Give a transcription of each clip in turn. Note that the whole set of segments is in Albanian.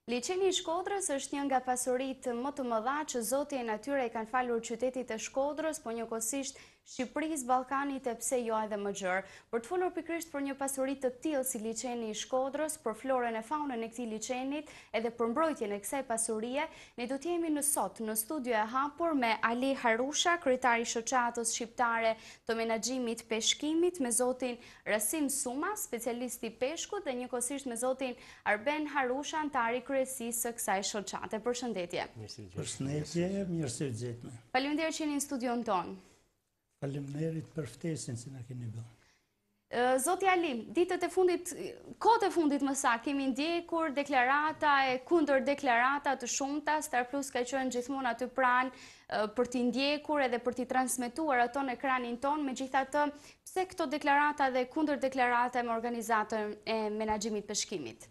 Liçeni i Shkodrës është një nga pasuritë më të mëdha që Zoti e natyra i kanë falur qytetit të Shkodrës, po njëkohësisht Shqipërisë, Ballkanit e pse jo edhe më gjërë. Për të folur pikërisht për një pasuri të tillë si liçeni i Shkodrës, për florën e faunën e këtij liçenit edhe për mbrojtjen e kësaj pasurie, ne do të jemi sot në studio e hapur me Ali Harusha, kryetari i shoqatës shqiptare të menaxhimit peshkimit, me zotin Rasim Suma, specialist i peshkut, dhe njëkohësisht me zotin Arben Harusha, antari kryesisë së kësaj shoqate. Përshëndetje. Përshëndetje, mirë se vjetme. Faleminderit që jeni në studion tonë. Faleminderit për ftesën që na keni bërë. Zoti Ali, ditët e fundit, kohët e fundit më saktë, kemi ndjekur deklarata e kundër deklarata të shumta, Star Plus ka qenë gjithmonë aty pranë për t'i ndjekur edhe për t'i transmetuar ato në ekranin ton. Megjithatë, pse këto deklarata dhe kundër deklarata me organizatën e menaxhimit peshkimit?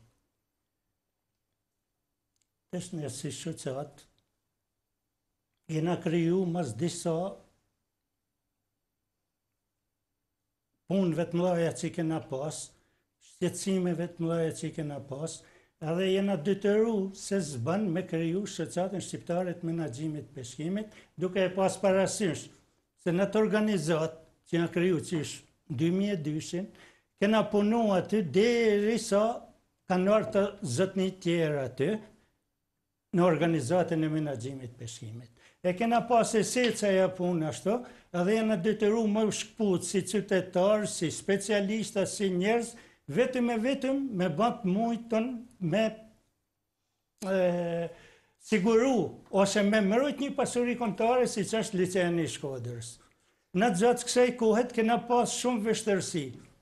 Tash ne si shoqat jena kriju mas disa punëve të mëdha që kena pas, shqetësimeve të mëdha që kena pas, edhe jena detyru se s'bën me kriju shoqatën shqiptare të menaxhimit peshkimit, duke e pas parasysh se në të organizat që janë kriju që është 2002-shin, kena punu aty derisa kanë ardhur të zotënit tjerë aty në organizatën e menaxhimit peshkimit. E kena pas esenca ja punë ashtu, edhe jena detyru më shkput si qytetar, si specialista, si njerëz, vetëm me bët mujtën, me siguru, ose me mërojt një pasuri kombëtare si që është liçeni i Shkodrës. Në gjatë kësaj kohet kena pas shumë vështirësi.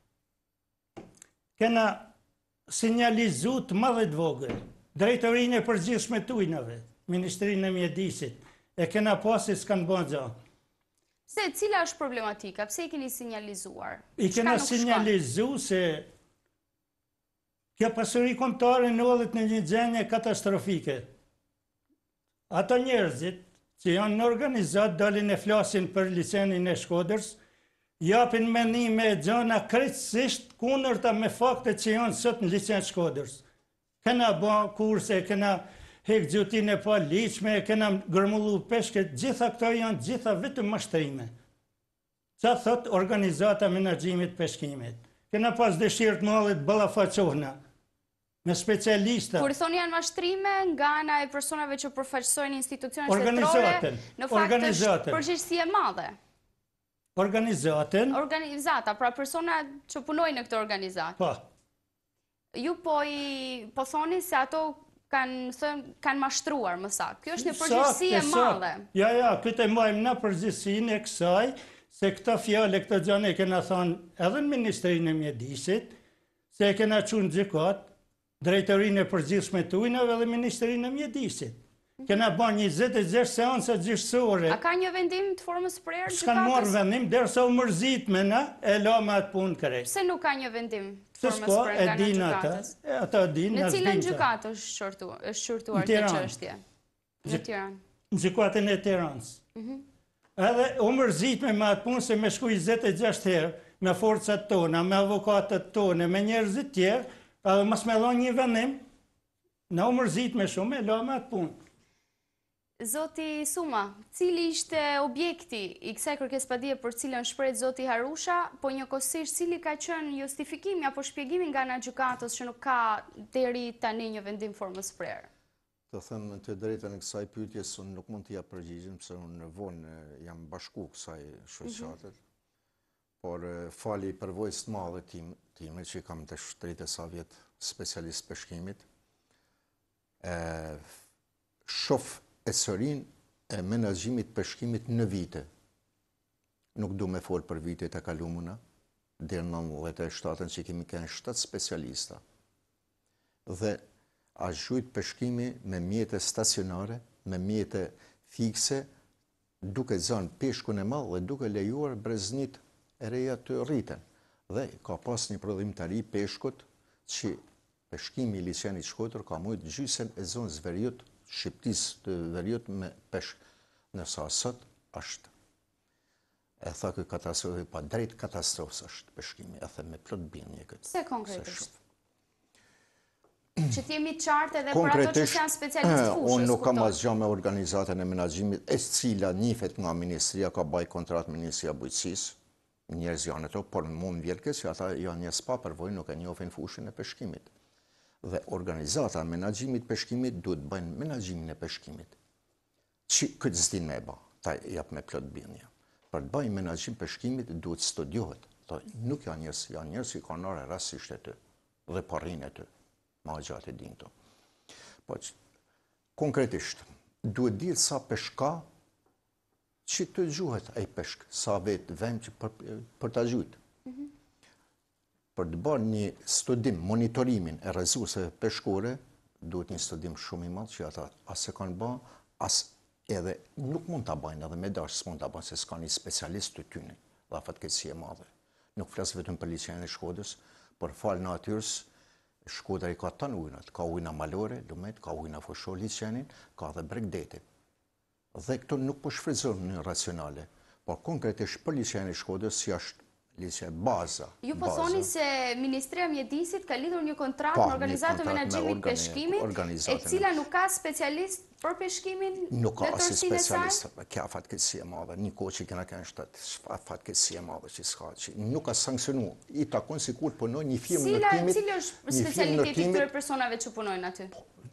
Kena sinjalizu të madhe të vogël, drejtorinë e përgjithshme të ujnave, Ministrinë e Mjedisit, e kena pasi s'kanë bën gjë. Se cila është problematika? Pse i keni sinjalizuar? I kena sinjalizu se kjo pasuri kombëtare ndodhet në një gjendje katastrofike. Ato njerëzit që janë në organizat dalin e flasin për liçenin e Shkodrës, japin menime e gjëna krejtësisht kundërta me faktet që janë sot në liçen Shkodrës. Kena bën kurse, kena hek gjutin e pa liqme, kena gërmullu peshket, gjitha këto janë gjitha vetëm mashtrime. Qa thot organizata menaxhimit peshkimit? Kena pas dëshirë të mëllit ballafaqohna me specialista. Kur thoni janë mashtrime nga ana e personave që përfaqësojnë institucione shtetërore, në fakt është përgjegjësi e madhe. Organizata, pra persona që punojnë në këtë organizat. Po. Ju po thoni se ato kanë mashtruar më saktë. Kjo është një përgjegjësi e madhe. Ja, këtë e majmë në përgjegjësinë e kësaj, se këta fjale, këta gjane e kena thonë edhe në Ministrinë e Mjedisit, se e kena qunë gjykat, drejtorinë e përgjithshme të ujnave dhe Ministrinë e Mjedisit. Kena ban 26 seansa gjyqësore. A ka një vendim të formës prerë gjykatës? S'kanë marrë vendim, derisa u mërzit me na, e la me atë punë krejt. Pse nuk ka një vendim të formës prerë nga në gjykatës? Në cilën gjykatë është shqyrtuar kjo çështje? Në Tiranë. Në gjykatën e Tiranës. Edhe u mërzit me atë punë se me shku 26 herë, me forcat tona, me avokatët tona, me njerëzit tjerë, edhe mas me dhonë një vendim, na u mërzit me shumë, e la me atë punë. Zoti Suma, cili ishte objekti i kësaj kërkesëpadije për cilën shpreh zoti Harusha, po njëkohësisht cili ka qenë justifikimi apo shpjegimi nga ana e gjykatës që nuk ka deri tani një vendim formës prerë? Të them të drejtën e kësaj pyetjes, unë nuk mund t'i jap përgjigjen pse unë në vonë jam bashku kësaj shoqate. Por fali përvojës të madhe time që kam të 30 vjet specialist peshkimit. Shof esorin e menaxhimit peshkimit në vite. Nuk du me folë për vitet e kalumuna, dherë në 97 që kemi kënë 7 specialista. Dhe a zhujt peshkimi me mjete stacionare, me mjete fikse, duke zënë peshkun e madh dhe duke lejuar breznit e reja të rriten. Dhe ka pas një prodhimtari peshkut që peshkimi i liçenit Shkodër ka mujt gjysën e zonës Veriut, Shqiptisë të Veriut me peshk. Nësa sot është, e tha këtë katastrofë, pa drejt katastrofës është peshkimi, e the me plot bindje këtë. Se konkretisht? që t'jemi qartë edhe për ato që janë specialistë fushës. Unë nuk kam asgjë me organizatën e menaxhimit, e cila njihet nga ministria, ka baj kontrat Ministria e Bujqësisë, njerëz janë ato, por mu më vjen keq që ata janë njerëz pa përvojë, nuk e njohin fushën e peshkimit. Dhe organizata e menaxhimit peshkimit duhet bëjnë menaxhimin e peshkimit. Këtë s'din me e ba, ta jap me plot bindje. Për të bëjnë menaxhim peshkimit duhet studiohet. Nuk janë njerëz që kanë orë rastisht e ty dhe parrin e ty. Ma gjatë e din të. Po, konkretisht, duhet ditë sa peshka që të gjuhet ai peshk, sa vetë vend që për të gjuhet. Për të bërë një studim, monitorimin e resurseve peshkore, duhet një studim shumë i madh që ata as se kanë bërë, as edhe nuk mund ta bëjnë, edhe me dash s'mund ta bëjnë se s'ka një specialist të tyne, dhe fatkeqësi e madhe. Nuk flas vetëm për liçenin e Shkodrës, por fal natyrës, Shkodra i ka tan ujnat, ka ujna malore, lumet, ka ujna fushor liçenin, ka dhe bregdetin. Dhe këto nuk po shfrytëzohen në racionale, por konkretisht për liçenin e Shkodrës si është liçen baza. Ju po thoni se Ministria e Mjedisit ka lidhur një kontratë me organizatën e menaxhimit peshkimit, e cila nuk ka specialist për peshkimin nuk ka dhe asnjë tërësinë e saj? specialist, ka fatkeqësi e madhe, një kohë që kena kanë shtat, fatkeqësi e madhe që s'ka, që nuk ka sanksionu, i takon sikur punoj një firmë ndërtimit. Cili është specialiteti këtyre personave që punojnë aty?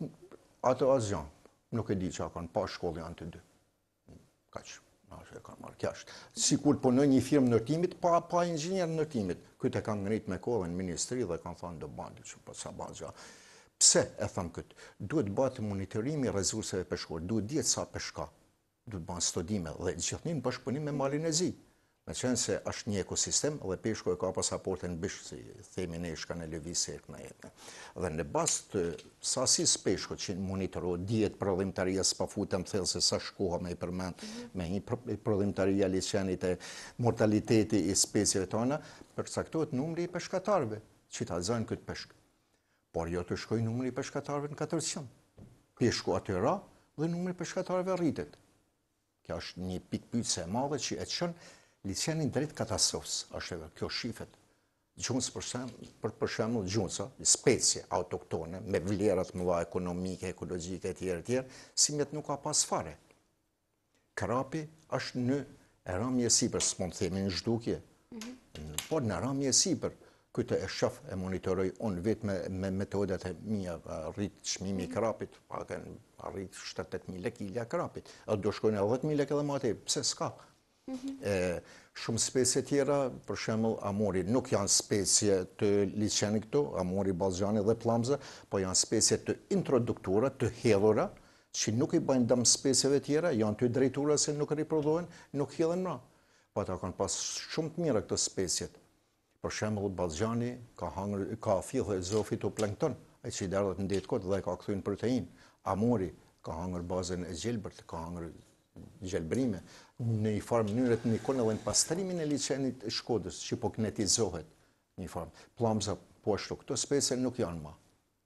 Ato asgjë, nuk e di çka kanë, pa shkollë janë të dy. Kaq. E kanë marrë kjasht. Sikur punoj një firmë ndërtimit, pa inxhinier ndërtimit. Këtë e kanë ngrit me kohën në ministri dhe kanë thënë do bani që po sa bazë. Pse e them këtë? Duhet bëhet monitorimi i resurseve peshkore, duhet dihet sa peshka, duhet bëhen studime dhe gjithmonë në bashkëpunim me Malin e Zi. Me qenë se është një ekosistem dhe peshku e ka pasaportin bish, si themi ne shka në lëvizje në jetë. Dhe në bazë të sasisë peshku që monitorohet, dihet prodhimtaria, s'pa futem thellë se sa shkoha me i përmend, me një prodhimtaria liçenit e mortaliteti i specieve tona, përcaktohet numri i peshkatarëve që ta zënë këtë peshk. Por jo të shkoj numri i peshkatarëve në 400. Peshku aty ra dhe numri i peshkatarëve rritet. Kjo është një pikë pyetje e madhe që e çon liçenin drejt katastrofës, është edhe kjo shifet. Gjuns për shembull gjunsa, specie autoktone me vlerat mëdha ekonomike, ekologjike etj. Simjet nuk ka pas fare. Krapi është në ramje sipër, s'mund të themi në zhdukje, por në ramje sipër. Këtë e shoh e monitoroj unë vetë me metodat e mia, rrit çmimi i krapit, paken arrit 7-8.000 lekë kilja krapit. A do shkojnë edhe 10.000 lekë edhe më atje, pse s'ka? Shumë specie tjera, për shembull amori, nuk janë specie të liçenit këto, amori, ballxhani dhe pllambza, po janë specie të introduktura, të hedhura, që nuk i bëjnë dëm specieve tjera, janë të drejtura se nuk riprodhohen, nuk hidhen më. Po ata kanë pas shumë të mira këto speciet. Për shembull ballxhani ka fillë e zoofiitoplankton, ai që derdhet në det kot dhe ka kthyer protein. Amori ka hangër bazën e gjelbërt, ka hangër gjelbrime, në një farë mënyrë të nikon edhe në pastrimin e liçenit e Shkodrës, që po kinetizohet një farë. Pllambza po ashtu, këto specie nuk janë më.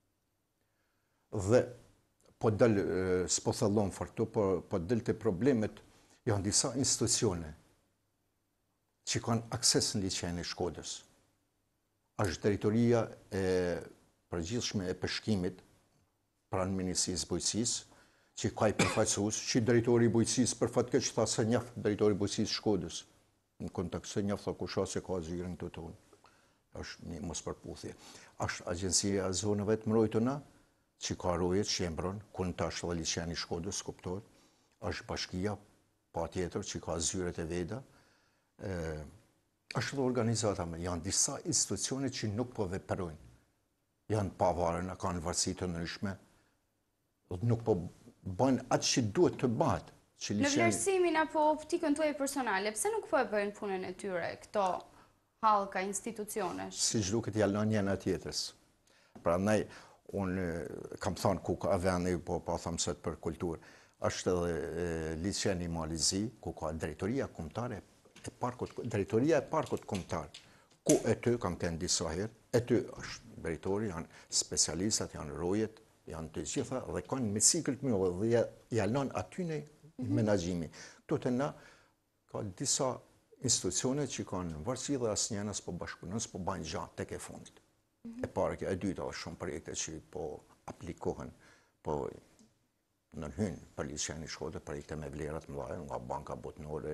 Dhe po del, s'po thellon fort këtu, po del të problemet, janë disa institucione që kanë akses në liçenin e Shkodrës. Është drejtoria e përgjithshme e peshkimit pranë Ministrisë Bujqësisë, që ka i përfaqësues, që drejtori i Bujqësisë përfatkeq tha se njeh drejtori i Bujqësisë Shkodrës. Në kontakt se njeh tha kusha se ka zyrin këtu tonë. Është një mospërputhje. Është Agjencia e Zonave të Mbrojtura, që ka rojet Shembron, ku në tash dhe liçeni i Shkodrës, kuptohet. Është bashkia, patjetër, që ka zyret e veta. Është dhe organizata me, janë disa institucione që nuk po veprojnë. Janë pavarëna, kanë varësi të ndryshme, nuk po bëjnë atë që duhet të bëhet. Në vlerësimin apo optikën tuaj personale, pse nuk po e bëjnë punën e tyre këto hallka institucionesh? Si duket jalon janë tjetrës. Prandaj unë kam thënë ku ka vendi, po them sot për kulturë. Është edhe liçeni i Malizi, ku ka drejtoria kombëtare e parkut, drejtoria e parkut kombëtar, ku e ty kam kënë disa herë, e ty është drejtori, janë specialistat, janë rojet, janë të gjitha dhe kanë me cikël të mjëllë dhe jalon aty në menaxhimi. Këto të na ka disa institucione që kanë varësi dhe asë njëna s'po bashkëpunon, s'po bajnë gjatë tek e fundit. E pare kjo, e dyta është shumë projekte që po aplikohen, po nërhyn policia në Shkodër për i me vlerat mëdha nga banka botnore,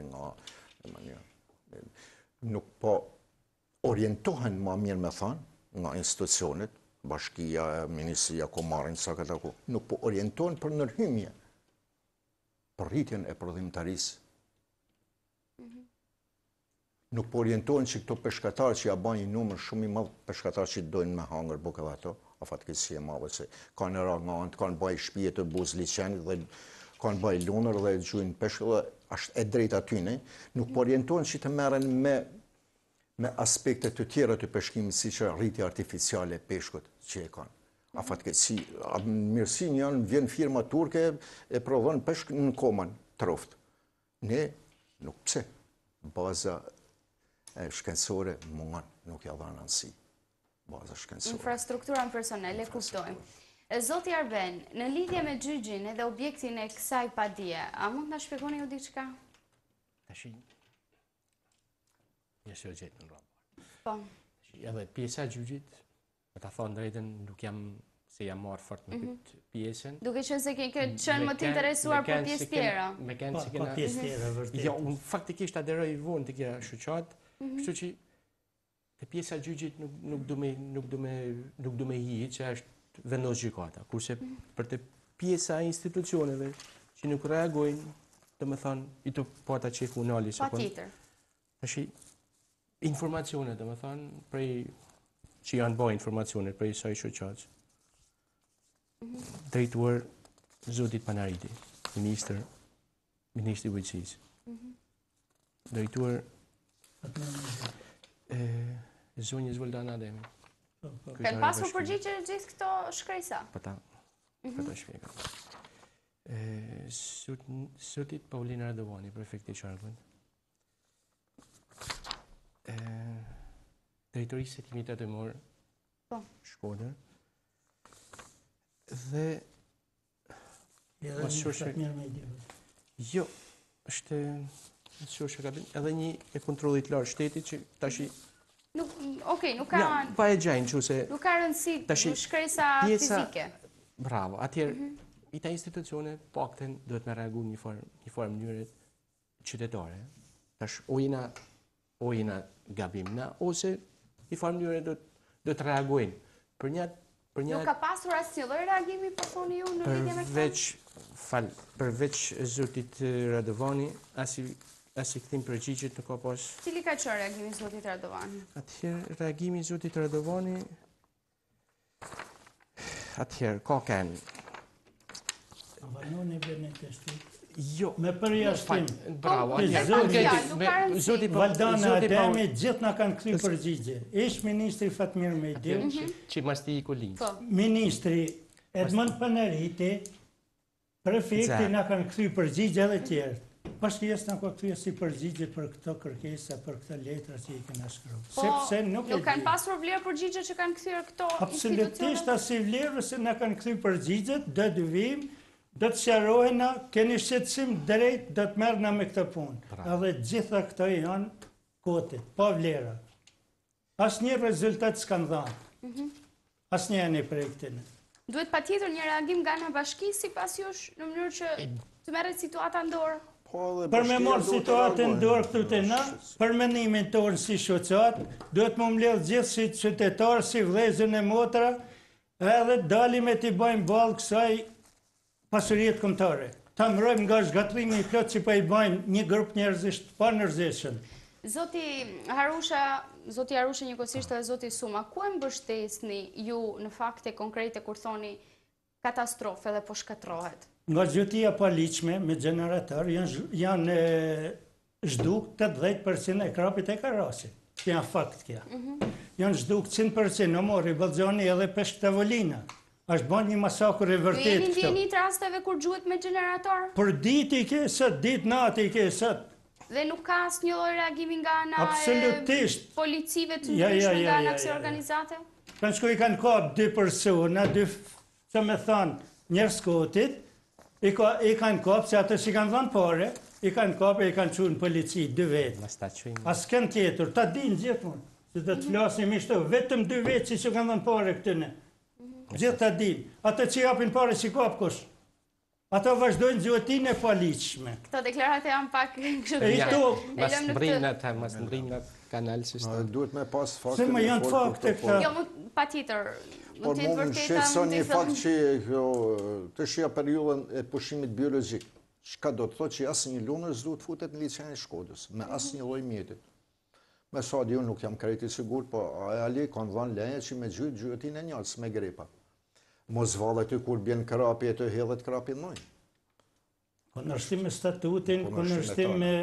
nuk po orientohen ma mirë me thanë nga institucionet, bashkia, ministria, komarin, sa këta ku, nuk po orientohen për nërhymje, për rritjen e prodhimtarisë. Nuk po orientohen që këto peshkatarë që ja ban një numër shumë i madh peshkatarë që dojnë me hangër bukë dhe ato, a fatkeqësi e madhe se kanë ra nga antë, kanë baj shpije të buz liçenit dhe kanë baj lunër dhe gjujnë peshkë dhe është e drejt atyne, nuk po orientohen që të merren me aspekte të tjera të peshkimit, si që rritja artificiale e peshkut që e kanë. A fatkeqësi, mirësin janë, vjen firma turke e prodhon peshk në Koman, troft. Ne, nuk pse, baza shkencore mungan, nuk ja dhanë anësi. Baza shkencore. Infrastrukturën personale, kuptojmë. Zoti Arben, në lidhje me gjyqin edhe objektin e kësaj padije, a mund të shpjegoni ju diçka? Tashi, jesë o gjetë në rrëmë. Po. Edhe pjesa gjyqit, me ta thonë drejten, nuk jam se jam marrë fort me këtë pjesën. Duke që se ke qënë më të interesuar për pjesë tjera. Me kënë se Po pjesë tjera, vërtet. Jo, unë faktikisht aderoj vonë të kjera shuqat, kështu që të pjesa gjyqit nuk du me hi, që është vendos gjykata. Kurse për të pjesa institucioneve që nuk reagojnë, të me thonë, i të pata që ku nali. Pa tjetër. Tashi, informacionet, të me thonë, prej që janë bëj informacionet prej saj shuqat. Drejtuar Zotit Panariti, Ministri Bujqësisë. Drejtuar zonjës Vëldana Ademi. Kanë pasur përgjigje gjithë këto shkresa? Po ta shpjega. Zotit Paulina Radovani, prefekti i Sharkut. Drejtorisë e timit atemor Shkodër. Dhe jo, është edhe një e kontrollit lartë shtetit që tashi Okej, nuk ka... Pa e gjajnë që se... Nuk ka rëndësi shkresa fizike. Bravo, atjerë, i ta institucione, pakten, duhet me reagu një formë mënyrët qytetare. Tash, o jena gabimna, ose i formë mënyrët duhet të reagujnë. Nuk ka pasur asë një lloj reagimi, po thoni ju në lidhje me këtë? Përveç Zotit Radovani, asi këthim përgjigjet nuk ka pas... Cili ka qenë reagimi Zotit Radovani? Atëherë, reagimi Zotit Radovani... Atëherë, ka kanë... Avaloni vene të shtit. Jo. Me përjashtim. Bravo, Zoti Valdana Ademi gjithë na kanë kthy përgjigje. Ish ministri Fatmir Mehdiu, që masti i Kolin. Ministri Edmond Panariti, prefekti na kanë kthy përgjigje edhe tjerë. Pashkjes na ka kthy si përgjigje për këto kërkesa, për këto letra që i kena shkruar. Sepse nuk kanë pasur vlerë përgjigje që kanë kthyer këto institucione. Absolutisht as i vlerë se na kanë kthy përgjigjet, do të vim. Do të sqarojna, keni shqetësim drejt, do të merrna me këtë punë. Edhe gjitha këto janë kote, pa vlera. Asnjë rezultat s'kan dhënë. Asnjë në projektin. Duhet patjetër një reagim nga ana bashkisë sipas jush në mënyrë që të merret situata në dorë. Për me marrë situatën në dorë këtu te na, për mendimin tonë si shoqat, duhet më mbledh gjithë si qytetarë, si vëllezër e motra, edhe dalim e t'i bëjmë ballë kësaj pasurijet kombëtare. Ta mbrojmë nga zgatrimi i plot që pa i bajnë një grup njerëzish të panërzishëm. Zoti Harusha njëkohësisht edhe zoti Suma, ku e mbështesni ju në fakte konkrete kur thoni katastrofë dhe po shkatrohet? Nga gjytia paliqme me generator janë zhduk 80% e krapit e karasit. Që janë fakt kja. Janë zhduk 100%, në mori Balxhani edhe peshk tavolina. Ashtë bën një masakur e vërtet këto. Jeni ndjenit rasteve kur gjuhet me generator? Për ditë i ke sot, ditë natë i ke sot. Dhe nuk ka asnjë lloj reagimi nga ana e policive të ndryshme nga ana kësaj organizate? Kanë shkoj kanë kap dy persona, që me thanë njerëz kotit, i kanë kap se ato që kanë dhënë pare, i kanë kap e i kanë çuar në polici 2 vetë. Askën tjetër, ta dinë gjithmonë. Se do të flasim ishte vetëm 2 vetë që kanë dhënë pare këtyne. Gjithë ta din. Ata që japin pare si kap kush. Ata vazhdojnë gjotin e paliqme. Këto deklarate janë pak kështu. E që këto, e lëm në këtë. Mas ndrim në kanal si Na duhet me pas fakte. Se më janë fakte këta. Jo, patjetër. Por Mund të jetë më vërteta, shqetëson mund të një jetë fakt që kjo të shija periudhën e pushimit biologjik. Çka do të thotë që asnjë lunër s'duhet futet në liçenin e Shkodrës me asnjë lloj mjeti. Me sa di unë nuk jam krejt i sigurt, po ali kanë dhënë leje që me gjyëtin e njëjtës me grepa. Mos vallet ty kur bjen krapi e të hedhet krapi në ujë. Kundërshtim me statutin, kundërshtim me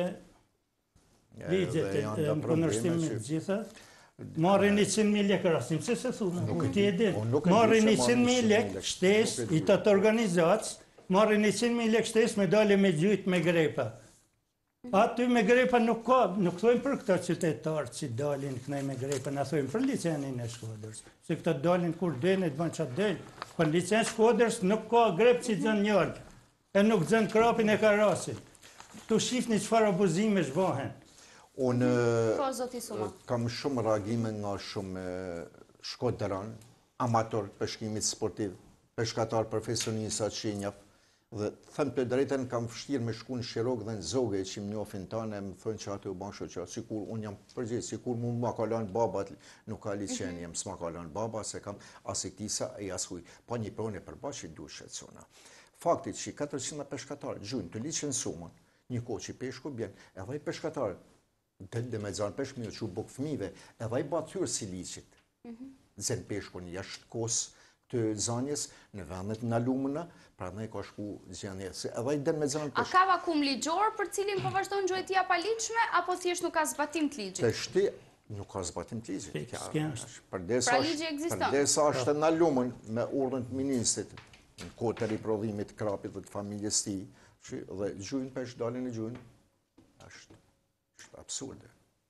ligjet, kundërshtim me gjitha. Marrin 100.000 lekë rasim, se thunë, ti e din. Marrin 100.000 lekë shtes, i të organizacë, marrin 100.000 lekë shtes me dale me gjytë me grepa. Aty me grepa nuk ka, nuk thojmë për këta qytetarë që dalin kënej me grepa, na thojmë për licenin e Shkodrës. Se këta dalin kur dene, të banë qatë delë. Për licen Shkodrës nuk ka grep që dzën njërë, e nuk dzën krapin e karasin. Tu shifni qëfar abuzime shbohen. Unë Zoti Suma. kam shumë reagime nga shumë shkodran, amator peshkimit sportiv, peshkatar profesionista që njëf, dhe thëmë të drejten kam fështirë me shku në Shirok dhe në Zoge që më njofin tane, më thënë që atë u banë shoqa, si kur unë jam përgjithë, si kur mu ma kalan baba, nuk ka licen, jem s'ma kalan baba, se kam asiktisa e jaskuj, pa një prone përba që du shqetsona. Faktit që 400 peshkatarë gjujnë të licen sumën, një ko që peshku bjen, edhe i peshkatarë, dhe me zanë peshkë mjë që u bukë fmive, edhe i bathyrë si licit, zën peshku një jashtë kosë të zanjes në vendet në lumëna, pra ne ka shku zjanjes, edhe i den me zanë A ka vakum ligjor për cilin po vazhdojnë gjojtia paligjshme, apo thjesht nuk ka zbatim të ligjit? të shti, nuk ka zbatim të ligjit. Pra ligji ekziston. Përdesa është në lumën me urdhën të ministrit, në kohë të riprodhimit krapit dhe të familjes ti, dhe gjujnë pesh dalin e gjujnë, është absurde.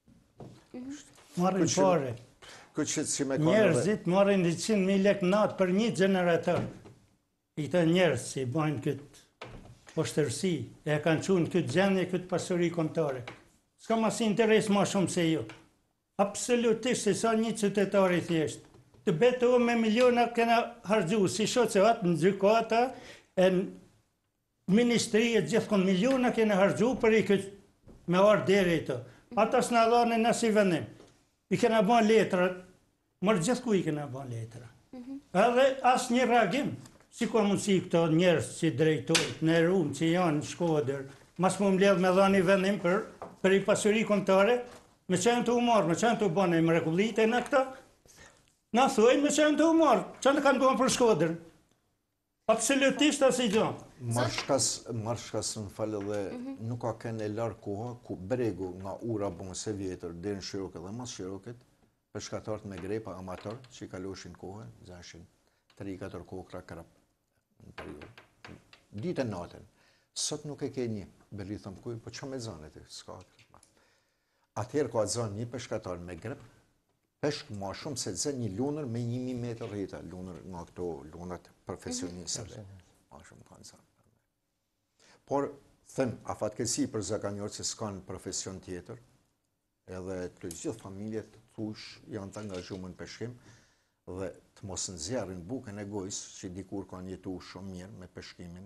Marrin pare. Njerëzit marrin 100.000 lekë natë për një generator. I të njerëz që i bajnë këtë poshtërsi, e kanë qunë këtë gjendje, këtë pasuri kontare. S'ka mas interes ma shumë se ju. Absolutisht, se sa një qytetari thjeshtë. Të beto me miliona kena hargju, si shoqat në gjykata, e në ministri e gjithkon miliona kena hargju për i këtë me arë dere i të. Ata s'na dhane nësi vendim. I kena ban letrat, mërë gjithë ku i kena ban letra. Edhe asë një reagim, si ka mundësi këto njerës që drejtojt, në rumë që janë në Shkodër, mas më mbledh me dhani vendim për i pasuri kontare, me qenë të umarë, me qenë të banë e mrekullite në këta, na thuajnë me qenë të umarë, që në kanë banë për Shkodër. Absolutisht asë i gjanë. Marshkas në falë dhe nuk ka kënë e larë koha ku bregu nga ura bënë se vjetër dhe në Shiroket dhe mas Shiroket, peshkatarët me grepa amator që i kaloshin kohën, zashin 3-4 kokra krap në period. Ditën natën, sot nuk e ke një, beli thëmë kuj, po që me zanët e, s'ka krap. Atëherë ka zanë një peshkatar me grep, peshk ma shumë se zë një lunër me 1.000 metrë rrita, lunër nga këto lunat profesionistëve. Ma shumë kanë zanë. Por, thëmë, a fatkesi për zakanjorë që s'kanë profesion tjetër, edhe të gjithë familjet të thush janë të angazhumë në peshkim, dhe të mos nëzjarin bukën e gojës, që dikur kanë jetu shumë mirë me peshkimin,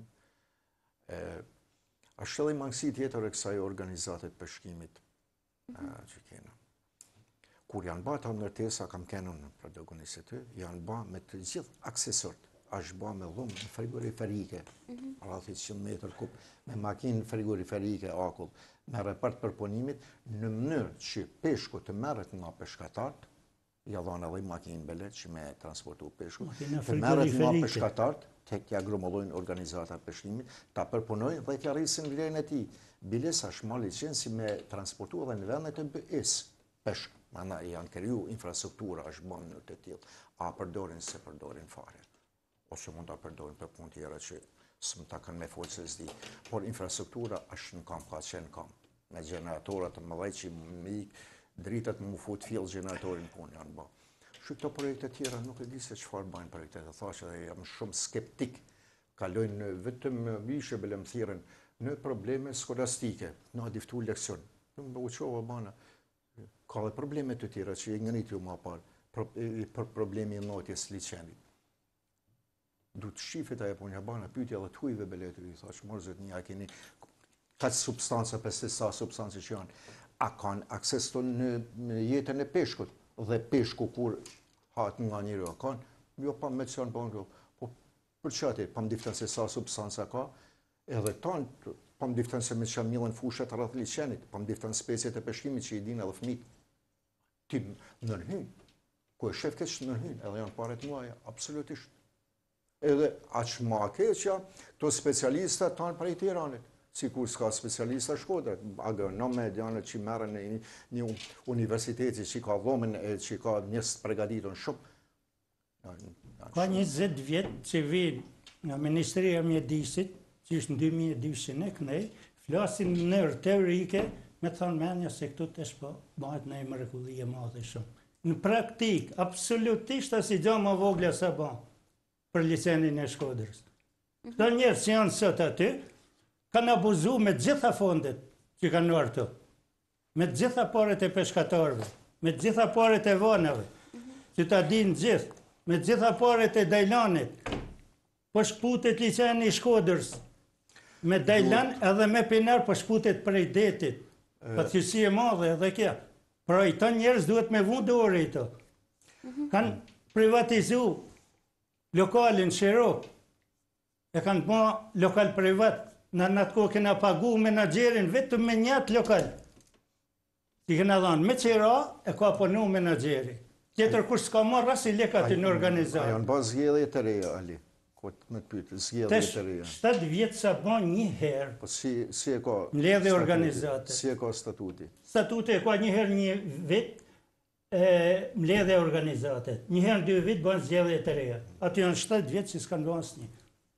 është edhe i mangësi tjetër e kësaj organizatet peshkimit që kena. Kur janë ba të ndërtesa, kam kenën në protagonistë të, janë ba me të gjithë aksesort, është ba me dhumë në frigoriferike, rrati 100 metrë kup, me makinë frigoriferike akull, me repart përponimit, në mënyrë që peshku të merret nga peshkatartë, ja dhanë edhe makinë belet që me transportu peshku, të merret nga peshkatartë, të kja grumullojnë organizata peshkimit, ta përpunojnë dhe kja rrisin vlerën e ti. Biles është ma licencë si me transportu edhe në vendet e bëjës peshk. Mana janë kriju infrastruktura është banë në të tjilë. A përdorin se përdorin fare. Ose mund të përdorin për punë tjera që së më ta kanë me folë se zdi. Por infrastruktura është në kam, ka qenë kam. Me generatorat të mëdhej që më ikë dritët më fut fjellë generatorin punë janë ba. Shë këto projekte tjera nuk e di se qëfar bajnë projekte. Dhe thashe dhe jam shumë skeptik. Kalojnë vetëm vishe bele më thiren në probleme skolastike. Na diftu leksion. Nuk më uqova bana. Ka dhe probleme të tjera që e ngënit ju ma parë. Për problemi në notjes licenit. du të shifit ajo punja bana, pyetja dhe të hujve beletëri, thash, mërë zëtë një, a keni kaq substanca, sa substanci që janë, a kanë akses të në jetën e peshkut, dhe peshku kur hatë nga njëri, a kanë, jo pa me që janë bënë, po për që ati, pa më diftën se sa substanca ka, edhe tanë, pa më diftën se me që millën fushat rrëth liqenit, pa më diftën specijet e peshkimit që i din edhe fëmit, ti nërhyn, ku e shef keq nërhyn, edhe janë paret muaja, absolutisht. Edhe aq ma keqja, këto specialista tanë prej Tiranit, si kur s'ka specialista Shkodrës, agronome, janë që merren në një universiteti që ka dhomen, që ka njës përgatitën shumë. Ka 20 vjetë që vinë nga Ministria Mjedisit, që është në 2002 e kënej, flasin në nërë teorike, me thonë menja se këtu të shpo, bëhet në e mrekulli e madhe shumë. Në praktik, absolutisht asë i gjo më vogla sa ban për licenin e Shkodrës. Këto njerë që janë sot aty, kanë abuzu me gjitha fondet që kanë nërë të, me gjitha paret e peshkatarve, me gjitha paret e vanave, që ta dinë gjithë, me gjitha paret e Dajlanit, po shputet liceni i Shkodrës, me Dajlan edhe me Pinar po shputet prej detit, pa thjesi e madhe edhe kja. Pra i të njerës duhet me vu dore i të. Kanë privatizu lokalin Shirok, e kanë ba lokal privat, në atë kohë kena pagu menagjerin vetëm me njët lokal. Që kena dhanë me qera, e ka punu menagjeri. Tjetër kur s'ka marrë rasi leka të në organizatë. A janë ba zgjedhje të reja, Ali? Me të pytë, zgjedhje të reja. 7 vjetë sa ban një herë. Po si e ka... Mbledhje organizate. Si e ka statuti? Statuti e ka një herë një vit mbledhje organizate. Një herë 2 vit ban zgjedhje të reja. Aty janë 7 vjetë që s'kanë ban asnjë.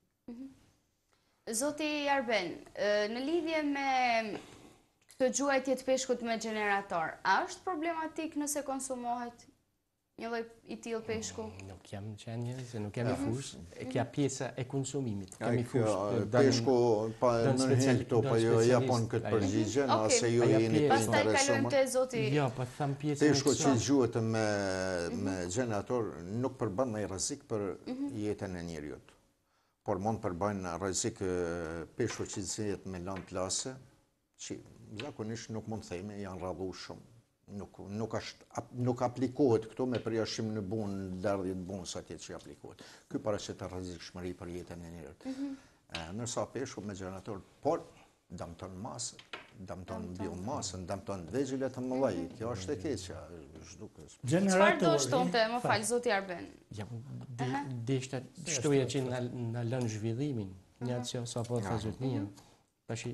Zoti Arben, në lidhje me këtë gjuajtje të peshkut me generator, a është problematik nëse konsumohet një lloj i tillë peshku? Nuk jam qenje, se nuk kemi fush, kja pjesa e konsumimit. Kemi Peshku, pa në këto, pa jo japon këtë përgjigjen, ase ju jeni të Pastaj kalojmë te zoti. Jo, pa tham pjesën e Peshku që gjuhet me generator nuk përbën në rrezik për jetën e njeriut. Por mund përbën rrezik peshku që zjehet me lanë plase, që zakonisht nuk mund thejme, janë radhu shumë. Nuk aplikohet këto me përjashim në bunë, derdhjet bunë sa tjetë që aplikohet. Ky paraqitet rrezikshmëri për jetën e njerëzit. Nërsa peshku me generator, por dëmton masën, dëmton biomasën, dëmton vegjële të mëllaj. Kjo është e keqja, zhdukës. Çfarë do shtonte, më fal, zoti Arben? Deshta shtoja që na lënë zhvillimin, një atë që sa po të zotnia. Tash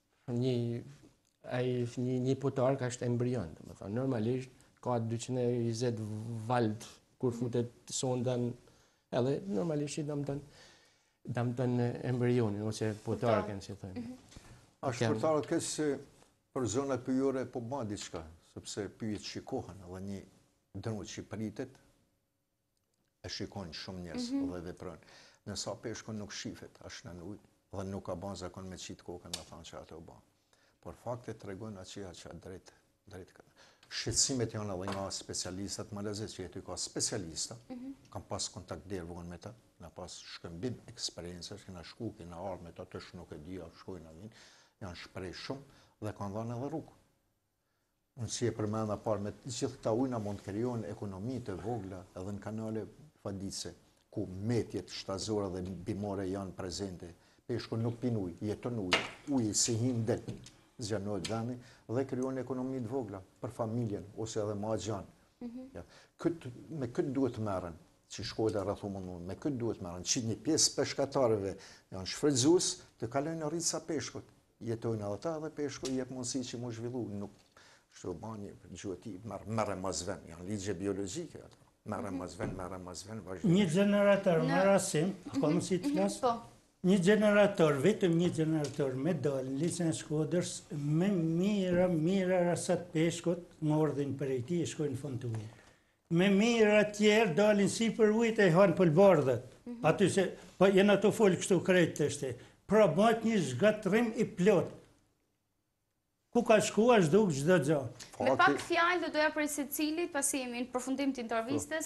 një putar ka është embrion, normalisht ka 220 valt kur futet sondan, edhe normalisht i dëmton embrionin, ose putarken, që thënë. A shpërtarët këtë se për zonat pyjore po ba diçka, sepse pyjet shikohen, edhe një dënut që pritet, e shikon shumë njerëz dhe veprën. Nësa peshku nuk shifet, është në ujë, dhe nuk ka ban zakon me qitë kokën me thanë që ato ba. Por faktet të regojnë atë që drejt këtë. Shqetësimet janë edhe nga specialistat, më lezet që jetu ka specialista, kam pas kontakt derë vonë me ta, nga pas shkëmbim eksperiencës, kena shku, kena arë me ta, tësh nuk e dhja, shkojnë a vinë, janë shprej shumë dhe kanë dhanë edhe rrugë. Unë si e përmenda parë, me gjithë këta ujna mund të kryohen ekonomi të vogla edhe në kanale fadise, ku metjet shtazore dhe bimore janë prezente, peshku nuk pin ujë, jeton ujë, ujë si him del, zgjanohet veni dhe kryohen ekonomi të vogla për familjen, ose edhe ma gjanë. Me këtë duhet të merren, që Shkodra rrethu mundu, me këtë duhet të merren, që një pjesë peshkatarëve janë shfrytzues të kalojnë në rritësa peshkut. Jetojnë edhe ta dhe peshku jep mundësi që mu zhvillu, nuk shto bani gjuhëti, merre mazven, janë ligje biologjike ato. Merre mazven, vazhdim. Një generator, më rasim, ka mësi të flasë? Një generator, vetëm një generator me dalë në licen e Shkodrës, me mira rasat peshkut, më ordhin për e ti e shkojnë fund të ujë. Me mira tjerë dalin si për ujët e hanë pëlbardhet. Aty se, po jenë ato folë kështu krejtë të shte. Pra bëjt një zgatrim i plot. Ku ka shku, ashtu gjdo gjatë. Me pak fjalë do doja për se cilit, pasi jemi në përfundim të intervistës,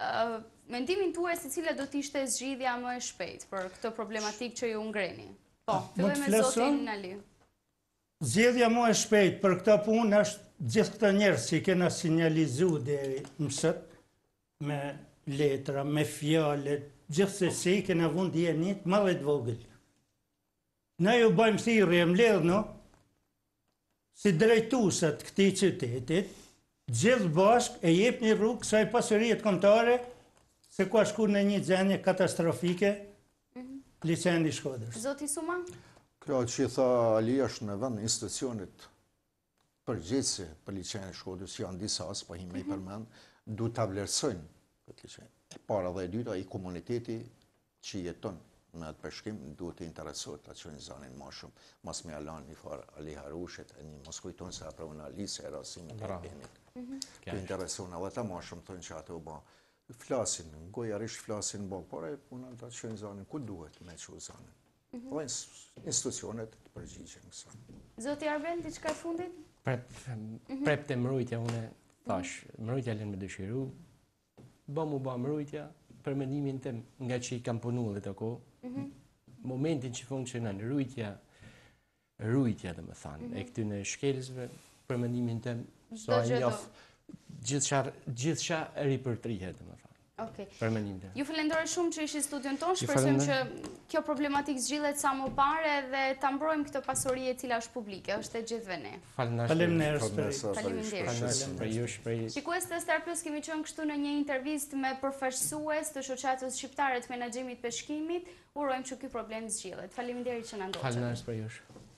Mendimin tuaj se cila do t'ishte zgjidhja më e shpejt për këtë problematikë që ju ngreni? Po, filloj me zotin Ali. Zgjedhja më e shpejt për këtë punë është gjithë këta njerëz që i kena sinjalizu deri mësët me letra, me fjale, gjithsesi i kena vund jenit më dhe të vogël. Ne ju bëjmë thirrje mbledhno si drejtuesat këtij qytetit, gjithë bashkë e jepni rrugë kësaj pasurie kombëtare se ka shku në një gjendje katastrofike liçeni Shkodrës. Zoti Suma? Kjo që i tha Ali është në vend institucionit përgjithësi për liçenin Shkodrës, janë disa as, po hime i përmend, du ta vlerësojnë këtë liçen. E para dhe e dyta, i komuniteti që jeton me atë përshkim duhet të interesohet ta çojnë zonin më shumë. Mos me alan një farë Ali Harushit, e një mos kujton se apo në Ali se rasimit e Benit. Të intereson edhe ta më shumë thonë që ato bë. Flasin, gojarisht flasin bë, por e puna ta çojnë zonin ku duhet me çu zonin. Po institucionet të përgjigjen kësaj. Zoti Arben, diçka e fundit? Prep të mbrojtja, une thash, mbrojtja lën me dëshiru, bë mbrojtja, për mendimin tim, nga që i kam punu dhe të kohë, momentin që funksionon rujtja dhe më thanë, e këtyne shkelësve, për mendimin tim, so e njof, gjithësha e ripërtrihet dhe më thanë. Për mendimin tim. Ju falenderoj shumë që ishi studion tonë, shpresojmë që kjo problematikë zgjidhet sa më parë dhe ta mbrojmë këtë pasuri e cila është publike, është e gjithëve ne. Faleminderit. Shikues të Star Plus, kemi qenë kështu në një intervistë me përfaqësues të shoqatës shqiptare të menaxhimit peshkimit. Urojmë që ky problem zgjidhet. Faleminderit që na ndoqët. Faleminderit për jush.